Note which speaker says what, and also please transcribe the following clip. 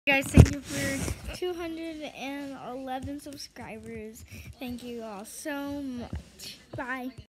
Speaker 1: Guys, thank you for 211 subscribers. Thank you all so much. Bye.